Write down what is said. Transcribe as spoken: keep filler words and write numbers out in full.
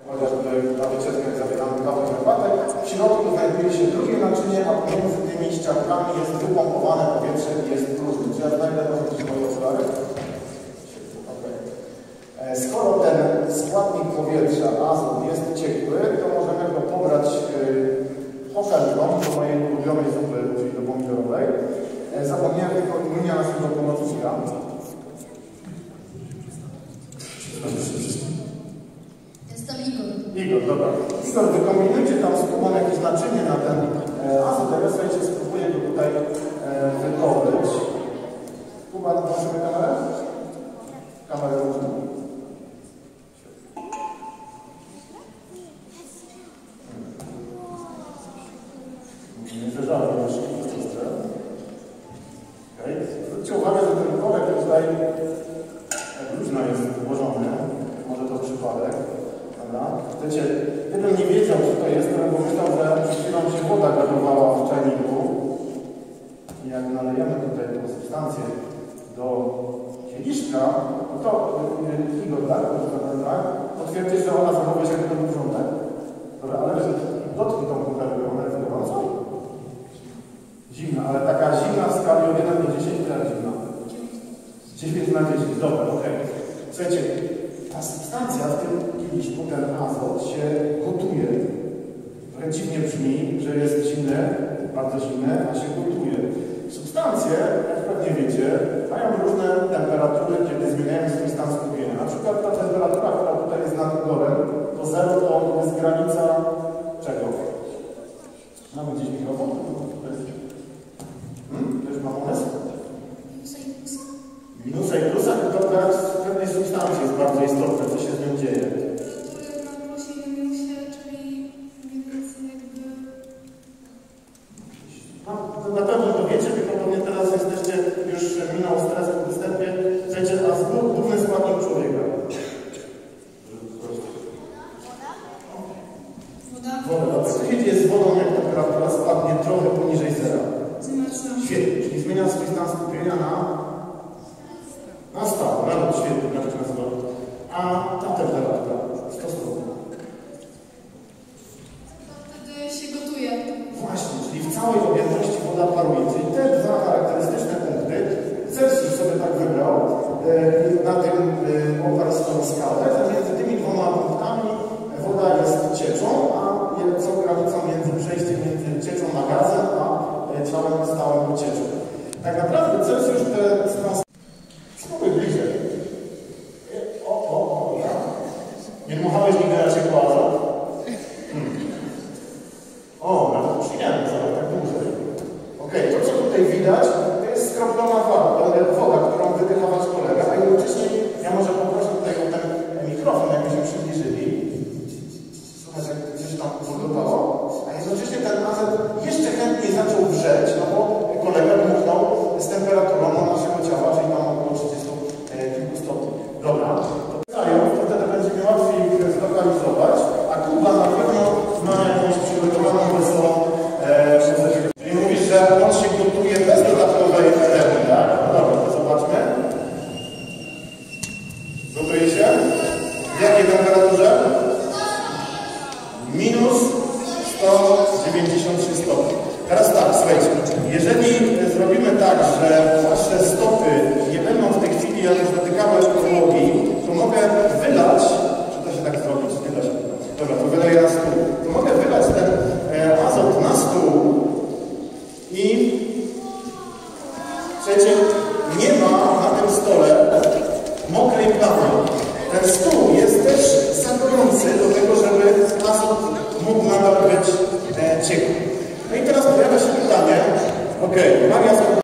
chociażby na wycieczkę zabieramy kawę i herbatę. W środku znajduje się drugie naczynie, a pomiędzy tymi ściankami jest wypompowane powietrze i jest próżny. Czy ja znajdę może moje okulary? Okay. Skoro ten składnik powietrza, azot, jest ciekły, to możemy go pobrać chochelką do mojej ulubionej zupy, czyli do pomidorowej. Zapomniałem tylko imienia naszego pomocnika. Jestem Igor. Igor, dobra. Igor, wykombinujcie tam z Kubą jakieś naczynie na ten azot, a ja słuchajcie, spróbuję go tutaj wydobyć. Kuba, włączymy kamerę? Kamerę włączymy. Nie zderzałem jeszcze. Okay. Zwróćcie uwagę, że ten korek tutaj luźno jest włożony. Może to przypadek. Dobra. Wiecie, gdybym nie wiedział, co to jest, to bym pomyślał, że przed chwilą się woda gotowała w czajniku. I jak nalejemy tutaj tę substancję do kieliszka, no to Igor, tak? Potwierdzisz, że ona zachowuje się jak ten porządek. Dobra, ale dotknij tą kuchenkę, ona jest gorąca? Zimna, ale taka zimna w skali od jeden do dziesięciu, ile zimna? dziewięć na dziesięć, dobra, okej. Okay. Słuchajcie, ta substancja w tym kieliszku, ten azot, się gotuje. Trochę dziwnie brzmi, że jest zimne, bardzo zimne, a się gotuje. Substancje, jak pewnie wiecie, mają różne temperatury, kiedy zmieniają swój stan skupienia. Na przykład ta temperatura, która tutaj jest nad Igorem, to zero to jest granica czego? Mamy gdzieś mikrofon? Hmm? To już ma pomysł? Minusa i plusa, to brak pewnej substancji jest bardzo istotne, co się z nią dzieje. No, na pewno to wiecie, tylko pewnie teraz jesteście, już minął stres po występie. Słuchajcie, a główny składnik człowieka. Woda? Woda. Co się dzieje z wodą, jak temperatura spadnie trochę poniżej zera? Świetnie, czyli zmienia swój stan skupienia na na stałe, nawet świetnie, na rzecz nazywa. A ta temperatura stosowna. Wtedy się gotuje. Właśnie, czyli w całej objętości woda paruje. Czyli te dwa charakterystyczne punkty Celsjusz sobie tak wybrał na tym oparł swoją skalę, że między tymi dwoma punktami woda jest cieczą, a co granicą między przejściem między cieczą na gazem, a ciałem stałym cieczą. Tak naprawdę Celsjusz te spróbuj bliżej. O, o, o, ja. Nie dmuchałeś nigdy raczej po azot? Hmm. O, nawet przyjemnie, ale tak dłużej. Ok, to co tutaj widać, to jest skroplona woda, woda, którą wydycha wasz kolega, a jednocześnie ja może poproszę tutaj o ten mikrofon, jakbyśmy przybliżyli. Słuchaj, jak coś tam podobało. A jednocześnie ten azot jeszcze chętniej zaczął wrzeć, no bo kolega dmuchnął z temperaturą naszego ciała, czyli tam około trzydziestu kilku stopni. Dobra, to wtedy będziemy łatwiej ich zlokalizować, a Kuba na pewno ma jakąś przygotowaną wesołą pozycję. Czyli mówisz, że on się gotuje bez dodatkowej energii, tak? No dobra, to zobaczmy. Gotuje się? W jakiej temperaturze? Minus sto dziewięćdziesiąt trzy stopni. Teraz tak, słuchajcie, jeżeli zrobimy tak, że wasze stopy nie będą w tej chwili, jak już dotykały podłogi, to mogę wylać, czy to się tak zrobi, czy nie da się? Dobra, to wyleję na stół. To mogę wylać ten e, azot na stół i słuchajcie, nie ma na tym stole mokrej plamy. Ten stół jest też zagojący do tego, żeby azot mógł nadal być e, ciekły. No i teraz pojawia się pytanie, ok, Maria